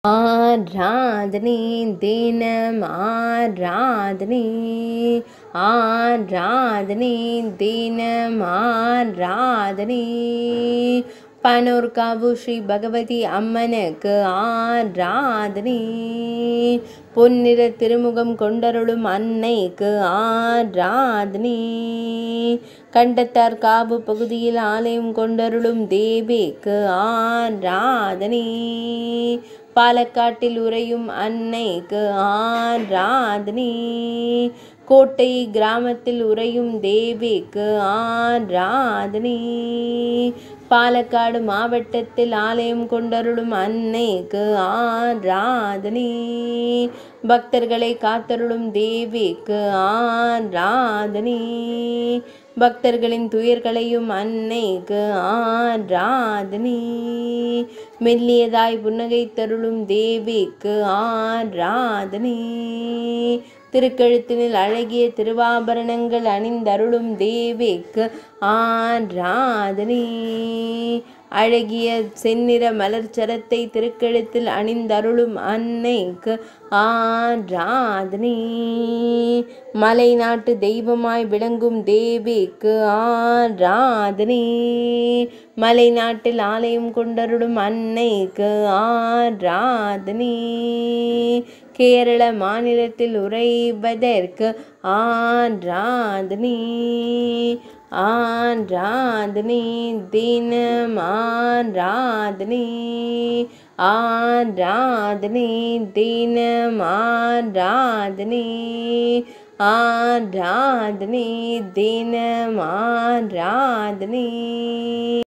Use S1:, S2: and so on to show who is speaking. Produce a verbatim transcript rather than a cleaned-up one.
S1: ஆராதனை தினம் ஆராதனை ஆராதனை தினம் ஆராதனை பனோர்காவு ஸ்ரீ பகவதி அம்மனுக்கு ஆராதனை பொன்னிற திருமுகம் கொண்டருளும் அன்னைக்கு ஆராதனை கண்டத்தார் காவு பகுதியில் ஆலயம் கொண்டருளும் தேவிக்கு ஆராதனை பாலக்காட்டில் உறையும் அன்னைக்கு ஆராதனை கோட்டை கிராமத்தில் உறையும் தேவிக்கு ஆராதனை பாலக்காடு மாவட்டத்தில் ஆலயம் கொண்டருளும் அன்னைக்கு ஆராதனை பக்தர்களை காத்தருளும் தேவிக்கு ஆராதனை பக்தர்களின் துயர்களையும் அன்னைக்கு ஆராதனை மெல்லியதாய் புன்னகை தருளும் தேவிக்கு ஆராதனை திருக்கழுத்தினில் அழகிய திருவாபரணங்கள் அணிந்தருளும் தேவிக்கு ஆராதனை அழகிய செந்நிற மலர்ச்சரத்தை திருக்கழுத்தில் அணிந்தருளும் அன்னைக்கு ஆராதனை மலை நாட்டு தெய்வமாய் விளங்கும் தேவிக்கு ஆராதனை மலை நாட்டில் ஆலயம் கொண்டருளும் அன்னைக்கு ஆராதனை கேரள மாநிலத்தில் உறைவதற்கு ஆராதனை ஆராதனை தினம் ஆராதனை ஆராதனை தினம் ஆராதனை ஆராதனை தினம் ஆராதனை